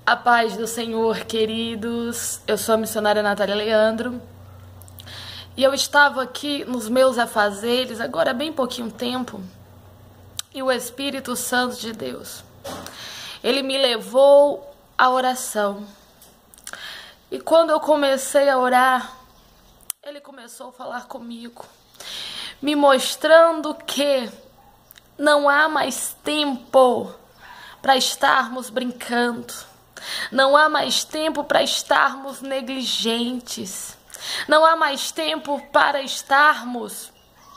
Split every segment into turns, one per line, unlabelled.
A paz do Senhor, queridos. Eu sou a missionária Natália Leandro. E eu estava aqui nos meus afazeres, agora há bem pouquinho tempo, e o Espírito Santo de Deus, ele me levou à oração. E quando eu comecei a orar, ele começou a falar comigo, me mostrando que não há mais tempo para estarmos brincando. Não há mais tempo para estarmos negligentes. Não há mais tempo para estarmos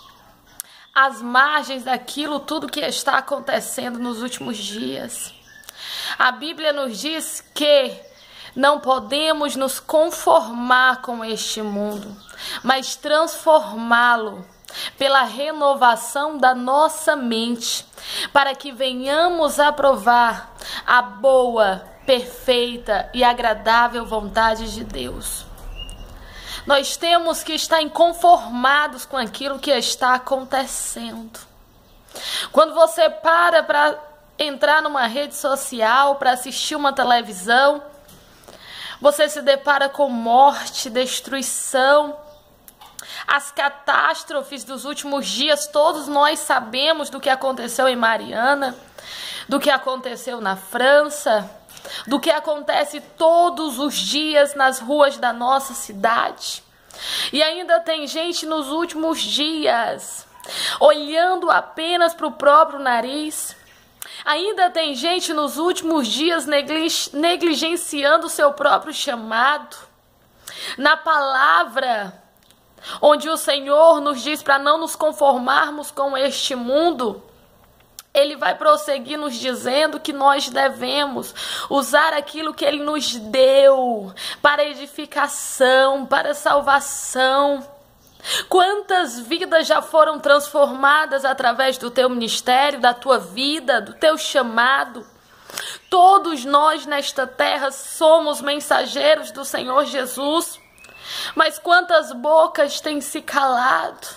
às margens daquilo tudo que está acontecendo nos últimos dias. A Bíblia nos diz que não podemos nos conformar com este mundo, mas transformá-lo pela renovação da nossa mente, para que venhamos a provar a boa, perfeita e agradável vontade de Deus. Nós temos que estar inconformados com aquilo que está acontecendo. Quando você para entrar numa rede social, para assistir uma televisão, você se depara com morte, destruição, as catástrofes dos últimos dias. Todos nós sabemos do que aconteceu em Mariana, do que aconteceu na França, do que acontece todos os dias nas ruas da nossa cidade. E ainda tem gente nos últimos dias olhando apenas para o próprio nariz. Ainda tem gente nos últimos dias negligenciando o seu próprio chamado. Na palavra, onde o Senhor nos diz para não nos conformarmos com este mundo, Ele vai prosseguir nos dizendo que nós devemos usar aquilo que Ele nos deu para edificação, para salvação. Quantas vidas já foram transformadas através do teu ministério, da tua vida, do teu chamado? Todos nós nesta terra somos mensageiros do Senhor Jesus, mas quantas bocas têm se calado?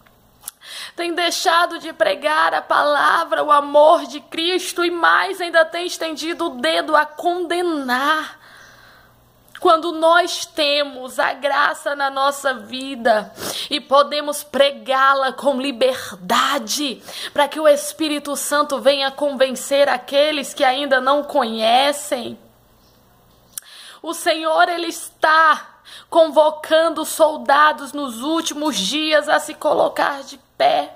Tem deixado de pregar a palavra, o amor de Cristo, e mais ainda tem estendido o dedo a condenar. Quando nós temos a graça na nossa vida e podemos pregá-la com liberdade, para que o Espírito Santo venha convencer aqueles que ainda não conhecem. O Senhor, Ele está convocando soldados nos últimos dias a se colocar de pé.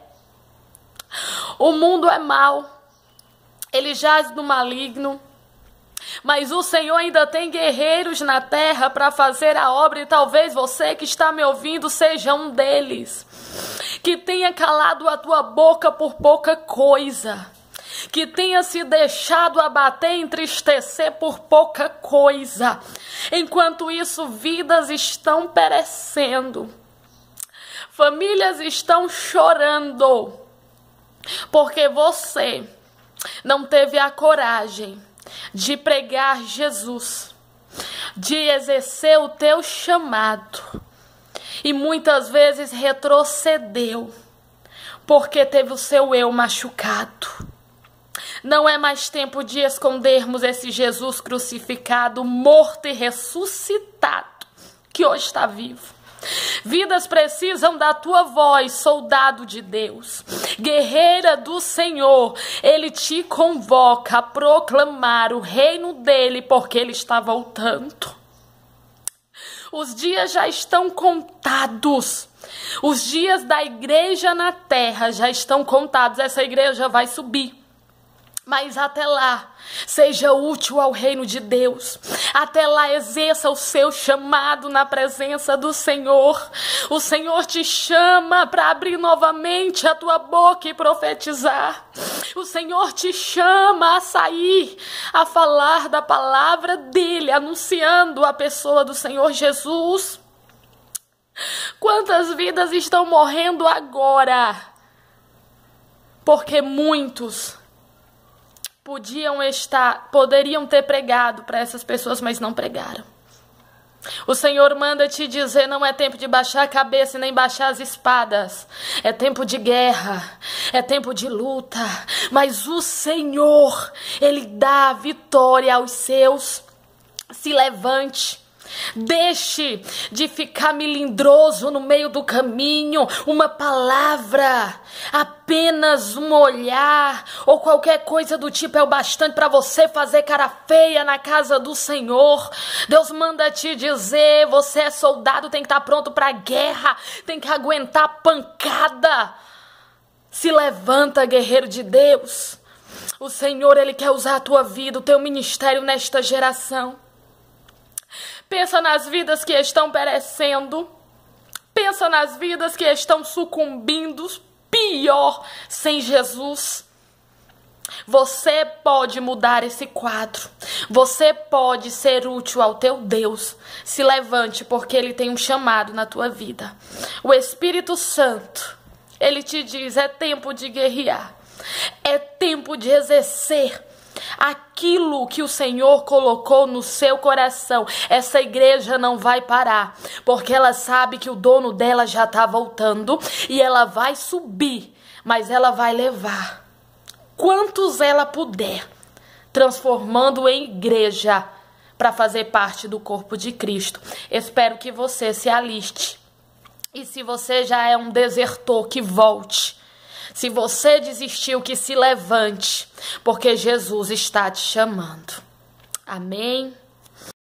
O mundo é mau, ele jaz no maligno, mas o Senhor ainda tem guerreiros na terra para fazer a obra, e talvez você que está me ouvindo seja um deles, que tenha calado a tua boca por pouca coisa, que tenha se deixado abater e entristecer por pouca coisa. Enquanto isso, vidas estão perecendo, famílias estão chorando, porque você não teve a coragem de pregar Jesus, de exercer o teu chamado, e muitas vezes retrocedeu, porque teve o seu eu machucado. Não é mais tempo de escondermos esse Jesus crucificado, morto e ressuscitado, que hoje está vivo. Vidas precisam da tua voz, soldado de Deus, guerreira do Senhor. Ele te convoca a proclamar o reino dele, porque ele está voltando. Os dias já estão contados. Os dias da igreja na terra já estão contados. Essa igreja vai subir. Mas até lá, seja útil ao reino de Deus. Até lá, exerça o seu chamado na presença do Senhor. O Senhor te chama para abrir novamente a tua boca e profetizar. O Senhor te chama a sair, a falar da palavra dele, anunciando a pessoa do Senhor Jesus. Quantas vidas estão morrendo agora? Porque muitos poderiam ter pregado para essas pessoas, mas não pregaram. O Senhor manda te dizer, não é tempo de baixar a cabeça e nem baixar as espadas. É tempo de guerra, é tempo de luta. Mas o Senhor, Ele dá vitória aos seus. Se levante. Deixe de ficar melindroso no meio do caminho. Uma palavra, apenas um olhar ou qualquer coisa do tipo é o bastante para você fazer cara feia na casa do Senhor. Deus manda te dizer, você é soldado, tem que estar pronto para a guerra, tem que aguentar pancada. Se levanta, guerreiro de Deus. O Senhor, Ele quer usar a tua vida, o teu ministério nesta geração. Pensa nas vidas que estão perecendo. Pensa nas vidas que estão sucumbindo. Pior, sem Jesus. Você pode mudar esse quadro. Você pode ser útil ao teu Deus. Se levante, porque Ele tem um chamado na tua vida. O Espírito Santo, Ele te diz, é tempo de guerrear. É tempo de exercer aquilo que o Senhor colocou no seu coração. Essa igreja não vai parar, porque ela sabe que o dono dela já está voltando e ela vai subir, mas ela vai levar quantos ela puder, transformando em igreja para fazer parte do corpo de Cristo. Espero que você se aliste. E se você já é um desertor, que volte. Se você desistiu, que se levante, porque Jesus está te chamando. Amém?